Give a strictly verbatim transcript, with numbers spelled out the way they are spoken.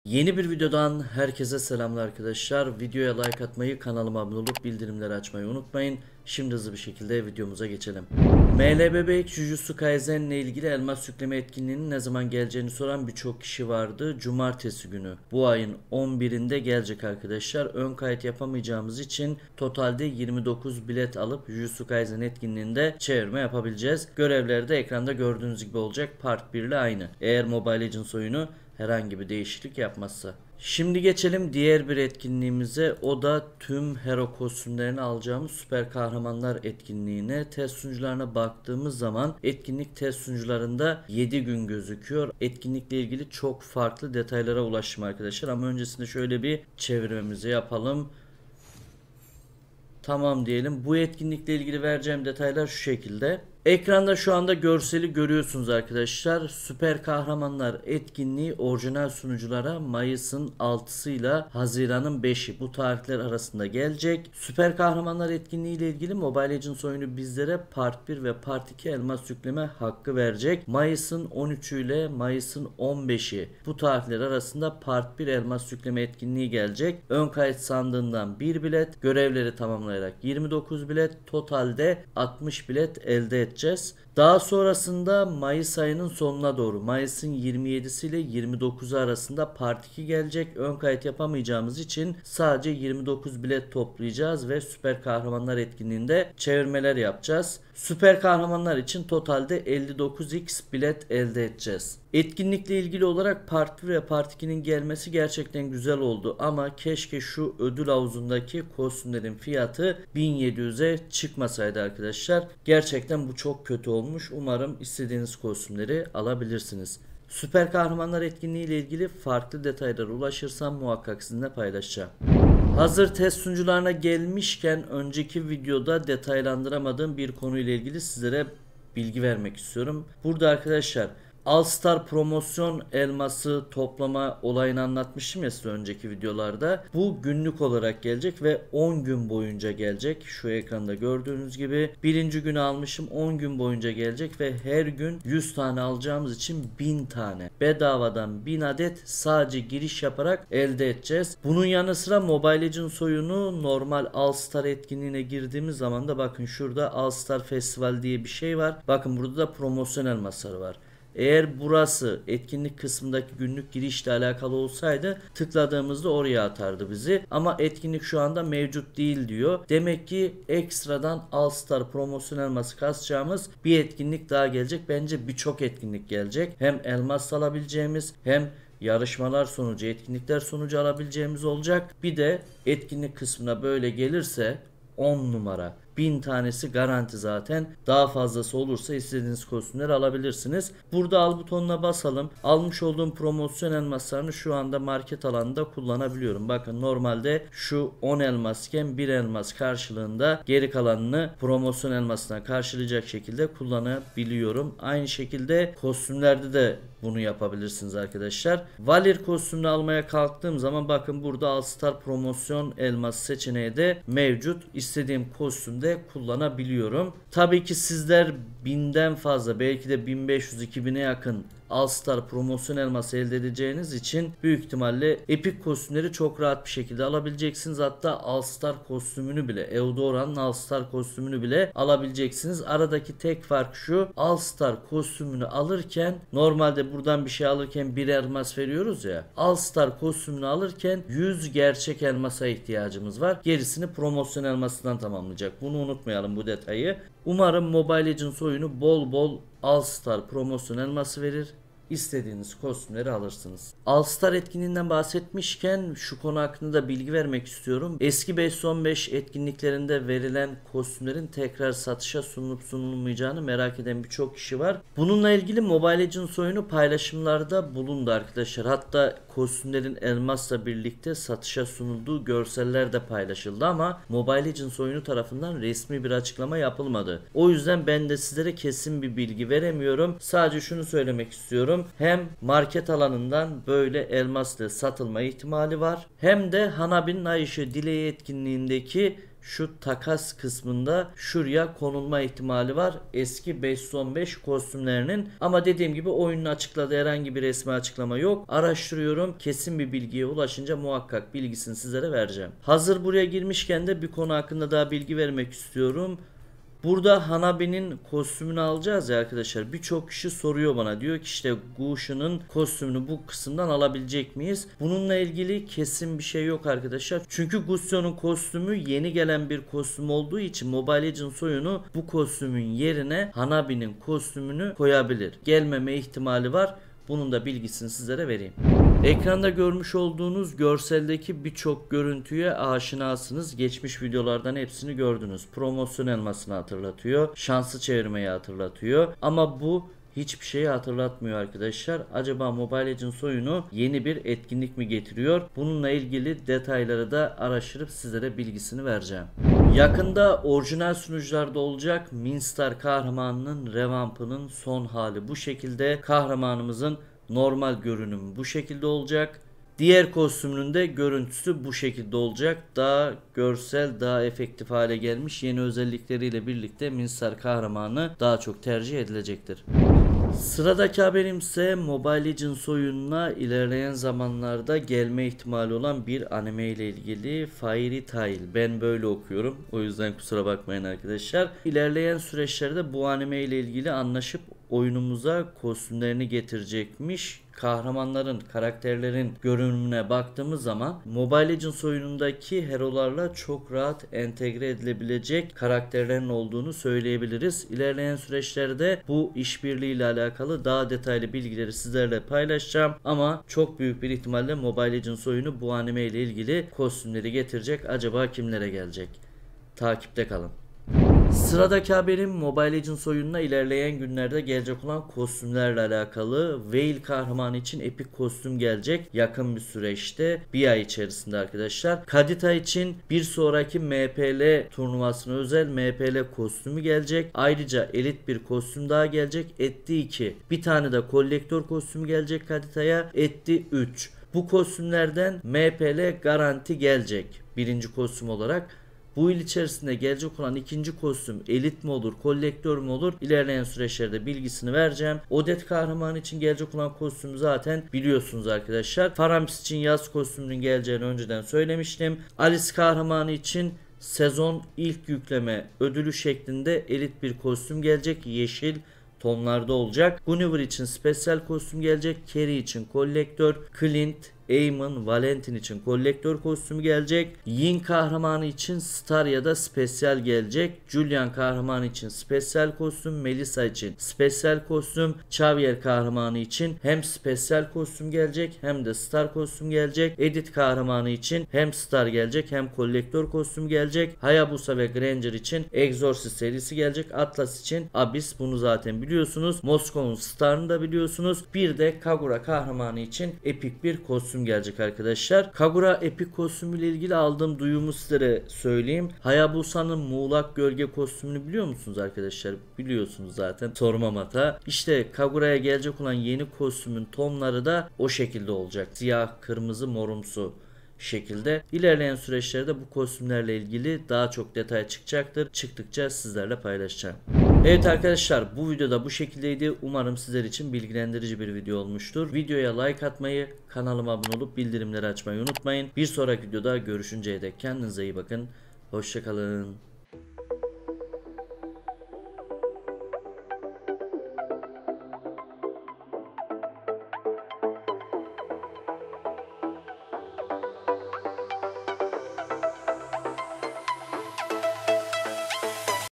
Yeni bir videodan herkese selamlar arkadaşlar. Videoya like atmayı, kanalıma abone olup bildirimleri açmayı unutmayın. Şimdi hızlı bir şekilde videomuza geçelim. M L B B Jujutsu Kaisen ile ilgili elmas yükleme etkinliğinin ne zaman geleceğini soran birçok kişi vardı. Cumartesi günü bu ayın on birinde gelecek arkadaşlar. Ön kayıt yapamayacağımız için totalde yirmi dokuz bilet alıp Jujutsu Kaisen etkinliğinde çevirme yapabileceğiz. Görevleri de ekranda gördüğünüz gibi olacak. Part bir ile aynı. Eğer Mobile Legends oyunu herhangi bir değişiklik yapmazsa. Şimdi geçelim diğer bir etkinliğimize. O da tüm hero kostümlerini alacağımız süper kahramanlar etkinliğine. Test sunucularına baktığımız zaman etkinlik test sunucularında yedi gün gözüküyor. Etkinlikle ilgili çok farklı detaylara ulaştım arkadaşlar. Ama öncesinde şöyle bir çevirmemizi yapalım. Tamam diyelim. Bu etkinlikle ilgili vereceğim detaylar şu şekilde. Ekranda şu anda görseli görüyorsunuz arkadaşlar. Süper kahramanlar etkinliği orijinal sunuculara Mayıs'ın altısıyla Haziran'ın beşi bu tarihler arasında gelecek. Süper kahramanlar etkinliği ile ilgili Mobile Legends oyunu bizlere Part bir ve Part iki elmas yükleme hakkı verecek. Mayıs'ın on üçü ile Mayıs'ın on beşi bu tarihler arasında Part bir elmas yükleme etkinliği gelecek. Ön kayıt sandığından bir bilet, görevleri tamamlayarak yirmi dokuz bilet, totalde altmış bilet elde edeceğiz. Daha sonrasında Mayıs ayının sonuna doğru Mayıs'ın yirmi yedisi ile yirmi dokuzu arasında Part iki gelecek. Ön kayıt yapamayacağımız için sadece yirmi dokuz bilet toplayacağız ve süper kahramanlar etkinliğinde çevirmeler yapacağız. Süper kahramanlar için totalde elli dokuz x bilet elde edeceğiz. Etkinlikle ilgili olarak Part bir ve Part iki'nin gelmesi gerçekten güzel oldu ama keşke şu ödül havuzundaki kostümlerin fiyatı bin yedi yüze çıkmasaydı arkadaşlar. Gerçekten bu çok kötü olmuş. Umarım istediğiniz kostümleri alabilirsiniz. Süper kahramanlar etkinliği ile ilgili farklı detaylara ulaşırsam muhakkak sizinle paylaşacağım. Hazır test sunucularına gelmişken önceki videoda detaylandıramadığım bir konuyla ilgili sizlere bilgi vermek istiyorum. Burada arkadaşlar All Star promosyon elması toplama olayını anlatmıştım ya size önceki videolarda. Bu günlük olarak gelecek ve on gün boyunca gelecek. Şu ekranda gördüğünüz gibi birinci günü almışım, on gün boyunca gelecek ve her gün yüz tane alacağımız için bin tane. Bedavadan bin adet sadece giriş yaparak elde edeceğiz. Bunun yanı sıra Mobile Legends oyunu normal All Star etkinliğine girdiğimiz zaman da bakın şurada All Star Festival diye bir şey var. Bakın burada da promosyon elmasları var. Eğer burası etkinlik kısmındaki günlük girişle alakalı olsaydı tıkladığımızda oraya atardı bizi. Ama etkinlik şu anda mevcut değil diyor. Demek ki ekstradan All Star promosyon elması kasacağımız bir etkinlik daha gelecek. Bence birçok etkinlik gelecek. Hem elmas alabileceğimiz hem yarışmalar sonucu, etkinlikler sonucu alabileceğimiz olacak. Bir de etkinlik kısmına böyle gelirse on numara. bin tanesi garanti zaten. Daha fazlası olursa istediğiniz kostümleri alabilirsiniz. Burada al butonuna basalım. Almış olduğum promosyon elmaslarını şu anda market alanında kullanabiliyorum. Bakın normalde şu on elmasken bir elmas karşılığında geri kalanını promosyon elmasına karşılayacak şekilde kullanabiliyorum. Aynı şekilde kostümlerde de bunu yapabilirsiniz arkadaşlar. Valir kostümünü almaya kalktığım zaman bakın burada All Star promosyon elması seçeneği de mevcut. İstediğim kostümde kullanabiliyorum. Tabii ki sizler binden fazla belki de bin beş yüz iki bine yakın All Star promosyon elması elde edeceğiniz için büyük ihtimalle epik kostümleri çok rahat bir şekilde alabileceksiniz. Hatta All Star kostümünü bile, Eudora'nın All Star kostümünü bile alabileceksiniz. Aradaki tek fark şu: All Star kostümünü alırken normalde buradan bir şey alırken bir elmas veriyoruz ya. All Star kostümünü alırken yüz gerçek elmasa ihtiyacımız var. Gerisini promosyon elmasından tamamlayacak. Bunu unutmayalım, bu detayı. Umarım Mobile Legends oyunu bol bol All Star promosyon elması verir. İstediğiniz kostümleri alırsınız. All Star etkinliğinden bahsetmişken şu konu hakkında da bilgi vermek istiyorum. Eski beş on beş etkinliklerinde verilen kostümlerin tekrar satışa sunulup sunulmayacağını merak eden birçok kişi var. Bununla ilgili Mobile Legends oyunu paylaşımlarda bulundu arkadaşlar. Hatta kostümlerin elmasla birlikte satışa sunulduğu görseller de paylaşıldı ama Mobile Legends oyunu tarafından resmi bir açıklama yapılmadı. O yüzden ben de sizlere kesin bir bilgi veremiyorum. Sadece şunu söylemek istiyorum. Hem market alanından böyle elmasla satılma ihtimali var, hem de Hanabi'nin Ayşe Dileği etkinliğindeki şu takas kısmında şuraya konulma ihtimali var. Eski beş yüz on beş kostümlerinin. Ama dediğim gibi oyunun açıkladığı herhangi bir resmi açıklama yok. Araştırıyorum. Kesin bir bilgiye ulaşınca muhakkak bilgisini sizlere vereceğim. Hazır buraya girmişken de bir konu hakkında daha bilgi vermek istiyorum. Burada Hanabi'nin kostümünü alacağız ya arkadaşlar. Birçok kişi soruyor bana. Diyor ki işte Gush'un kostümünü bu kısımdan alabilecek miyiz? Bununla ilgili kesin bir şey yok arkadaşlar. Çünkü Gusio'nun kostümü yeni gelen bir kostüm olduğu için Mobile Legends oyunu bu kostümün yerine Hanabi'nin kostümünü koyabilir. Gelmeme ihtimali var. Bunun da bilgisini sizlere vereyim. Ekranda görmüş olduğunuz görseldeki birçok görüntüye aşinasınız. Geçmiş videolardan hepsini gördünüz. Promosyon elmasını hatırlatıyor. Şanslı çevirmeyi hatırlatıyor. Ama bu hiçbir şeyi hatırlatmıyor arkadaşlar. Acaba Mobile Legends oyunu yeni bir etkinlik mi getiriyor? Bununla ilgili detayları da araştırıp sizlere bilgisini vereceğim. Yakında orijinal sunucularda olacak Minstar kahramanının revampının son hali bu şekilde. Kahramanımızın normal görünümü bu şekilde olacak. Diğer kostümünün de görüntüsü bu şekilde olacak. Daha görsel, daha efektif hale gelmiş. Yeni özellikleriyle birlikte Minstar kahramanı daha çok tercih edilecektir. Sıradaki haberim ise Mobile Legends oyununa ilerleyen zamanlarda gelme ihtimali olan bir anime ile ilgili. Fairy Tail. Ben böyle okuyorum. O yüzden kusura bakmayın arkadaşlar. İlerleyen süreçlerde bu anime ile ilgili anlaşıp oyunumuza kostümlerini getirecekmiş. Kahramanların, karakterlerin görünümüne baktığımız zaman Mobile Legends oyunundaki herolarla çok rahat entegre edilebilecek karakterlerin olduğunu söyleyebiliriz. İlerleyen süreçlerde bu işbirliği ile alakalı daha detaylı bilgileri sizlerle paylaşacağım. Ama çok büyük bir ihtimalle Mobile Legends oyunu bu anime ile ilgili kostümleri getirecek. Acaba kimlere gelecek? Takipte kalın. Sıradaki haberim Mobile Legends oyununa ilerleyen günlerde gelecek olan kostümlerle alakalı. Veil kahramanı için epik kostüm gelecek yakın bir süreçte, bir ay içerisinde arkadaşlar. Kadita için bir sonraki M P L turnuvasına özel M P L kostümü gelecek. Ayrıca elit bir kostüm daha gelecek. Etti iki. Bir tane de kolektör kostümü gelecek Kadita'ya. Etti üç. Bu kostümlerden M P L garanti gelecek birinci kostüm olarak. Bu yıl içerisinde gelecek olan ikinci kostüm elit mi olur, kolektör mü olur? İlerleyen süreçlerde bilgisini vereceğim. Odet kahramanı için gelecek olan kostümü zaten biliyorsunuz arkadaşlar. Faramis için yaz kostümünün geleceğini önceden söylemiştim. Alice kahramanı için sezon ilk yükleme ödülü şeklinde elit bir kostüm gelecek. Yeşil tonlarda olacak. Gunniver için spesyal kostüm gelecek. Carrie için kolektör. Clint, Eamon, Valentin için kolektör kostümü gelecek. Yin kahramanı için star ya da spesyal gelecek. Julian kahramanı için spesyal kostüm. Melissa için spesyal kostüm. Xavier kahramanı için hem spesyal kostüm gelecek hem de star kostüm gelecek. Edith kahramanı için hem star gelecek hem kolektör kostüm gelecek. Hayabusa ve Granger için Exorcist serisi gelecek. Atlas için Abyss, bunu zaten biliyorsunuz. Moskova'nın starını da biliyorsunuz. Bir de Kagura kahramanı için epik bir kostüm gelecek arkadaşlar. Kagura epik kostümüyle ilgili aldığım duyumu sizlere söyleyeyim. Hayabusa'nın muğlak gölge kostümünü biliyor musunuz arkadaşlar? Biliyorsunuz zaten. Sormam hata. İşte Kagura'ya gelecek olan yeni kostümün tonları da o şekilde olacak. Siyah, kırmızı, morumsu şekilde. İlerleyen süreçlerde bu kostümlerle ilgili daha çok detay çıkacaktır. Çıktıkça sizlerle paylaşacağım. Evet arkadaşlar, bu videoda bu şekildeydi. Umarım sizler için bilgilendirici bir video olmuştur. Videoya like atmayı, kanalıma abone olup bildirimleri açmayı unutmayın. Bir sonraki videoda görüşünceye dek kendinize iyi bakın. Hoşça kalın.